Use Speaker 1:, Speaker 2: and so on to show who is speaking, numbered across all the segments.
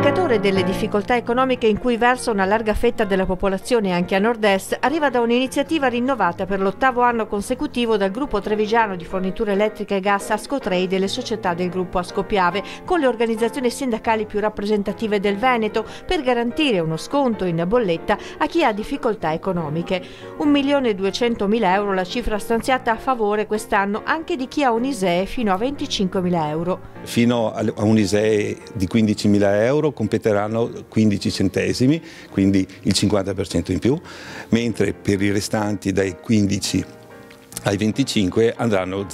Speaker 1: L'indicatore delle difficoltà economiche in cui versa una larga fetta della popolazione anche a nord-est arriva da un'iniziativa rinnovata per l'8º anno consecutivo dal gruppo trevigiano di fornitura elettrica e gas Ascotrade e le società del gruppo Ascopiave con le organizzazioni sindacali più rappresentative del Veneto per garantire uno sconto in bolletta a chi ha difficoltà economiche. 1.200.000 euro la cifra stanziata a favore quest'anno anche di chi ha un ISEE fino a 25.000 euro.
Speaker 2: Fino a un ISEE di 15.000 euro competeranno 15 centesimi, quindi il 50% in più, mentre per i restanti dai 15 ai 25 andranno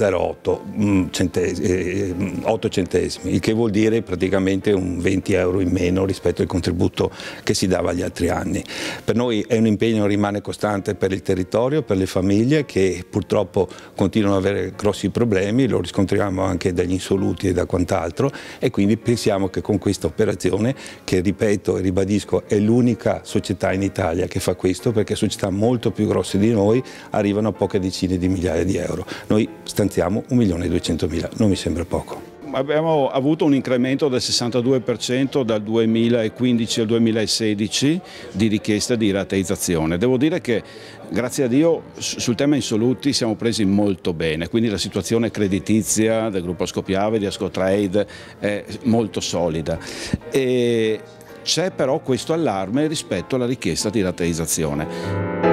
Speaker 2: 0,8 8 centesimi, il che vuol dire praticamente un 20 euro in meno rispetto al contributo che si dava agli altri anni. Per noi è un impegno che rimane costante per il territorio, per le famiglie che purtroppo continuano ad avere grossi problemi, lo riscontriamo anche dagli insoluti e da quant'altro, e quindi pensiamo che con questa operazione, che ripeto e ribadisco è l'unica società in Italia che fa questo, perché società molto più grosse di noi arrivano a poche decine di migliaia di euro. Noi stanziamo 1.200.000, non mi sembra poco.
Speaker 3: Abbiamo avuto un incremento del 62% dal 2015 al 2016 di richiesta di rateizzazione. Devo dire che grazie a Dio sul tema insoluti siamo presi molto bene, quindi la situazione creditizia del gruppo Ascopiave, di Ascotrade è molto solida. C'è però questo allarme rispetto alla richiesta di rateizzazione.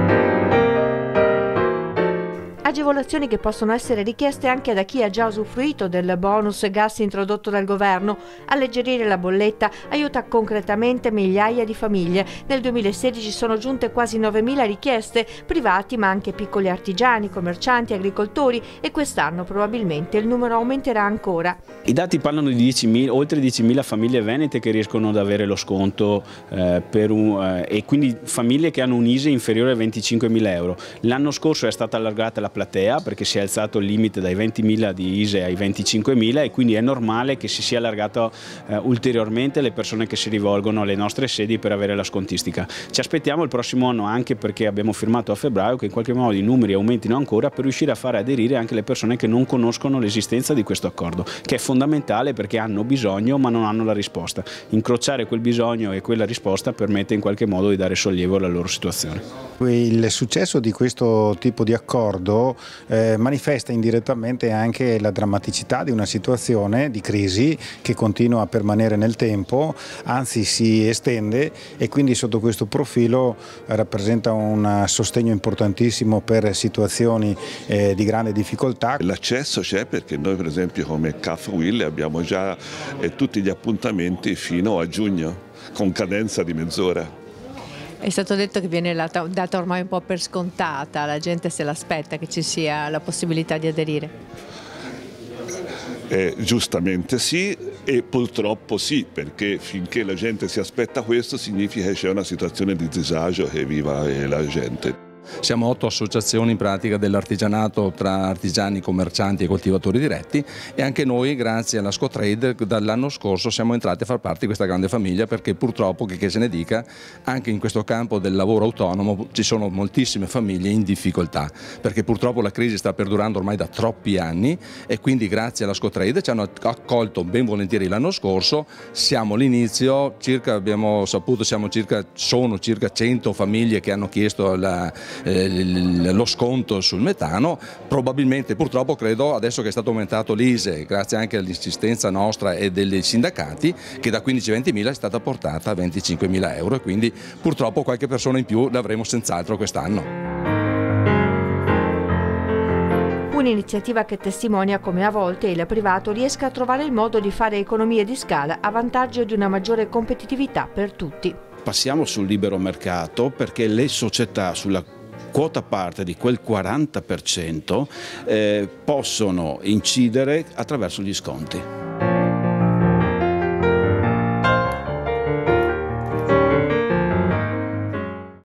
Speaker 1: Agevolazioni che possono essere richieste anche da chi ha già usufruito del bonus gas introdotto dal governo. Alleggerire la bolletta aiuta concretamente migliaia di famiglie. Nel 2016 sono giunte quasi 9.000 richieste, privati ma anche piccoli artigiani, commercianti, agricoltori, e quest'anno probabilmente il numero aumenterà ancora.
Speaker 4: I dati parlano di oltre 10.000 famiglie venete che riescono ad avere lo sconto e quindi famiglie che hanno un ISEE inferiore a 25.000 euro. L'anno scorso è stata allargata la platea perché si è alzato il limite dai 20.000 di ISEE ai 25.000 e quindi è normale che si sia allargato ulteriormente le persone che si rivolgono alle nostre sedi per avere la scontistica. Ci aspettiamo il prossimo anno, anche perché abbiamo firmato a febbraio, che in qualche modo i numeri aumentino ancora per riuscire a fare aderire anche le persone che non conoscono l'esistenza di questo accordo, che è fondamentale perché hanno bisogno ma non hanno la risposta. Incrociare quel bisogno e quella risposta permette in qualche modo di dare sollievo alla loro situazione.
Speaker 5: Il successo di questo tipo di accordo manifesta indirettamente anche la drammaticità di una situazione di crisi che continua a permanere nel tempo, anzi si estende, e quindi sotto questo profilo rappresenta un sostegno importantissimo per situazioni di grande difficoltà.
Speaker 6: L'accesso c'è perché noi per esempio come CAF Will abbiamo già tutti gli appuntamenti fino a giugno con cadenza di mezz'ora.
Speaker 1: È stato detto che viene data ormai un po' per scontata, la gente se l'aspetta che ci sia la possibilità di aderire.
Speaker 6: Giustamente sì, e purtroppo sì, perché finché la gente si aspetta questo significa che c'è una situazione di disagio che vive la gente.
Speaker 7: Siamo 8 associazioni in pratica dell'artigianato tra artigiani, commercianti e coltivatori diretti, e anche noi grazie all'Ascotrade dall'anno scorso siamo entrati a far parte di questa grande famiglia, perché purtroppo, che se ne dica, anche in questo campo del lavoro autonomo ci sono moltissime famiglie in difficoltà, perché purtroppo la crisi sta perdurando ormai da troppi anni, e quindi grazie all'Ascotrade ci hanno accolto ben volentieri l'anno scorso. Siamo all'inizio, abbiamo saputo sono circa 100 famiglie che hanno chiesto lo sconto sul metano. Probabilmente, purtroppo credo, adesso che è stato aumentato l'ISEE, grazie anche all'insistenza nostra e dei sindacati, che da 15-20.000 è stata portata a 25.000 euro, e quindi purtroppo qualche persona in più l'avremo senz'altro quest'anno.
Speaker 1: Un'iniziativa che testimonia come a volte il privato riesca a trovare il modo di fare economie di scala a vantaggio di una maggiore competitività per tutti.
Speaker 3: Passiamo sul libero mercato perché le società sulla quota parte di quel 40% possono incidere attraverso gli sconti.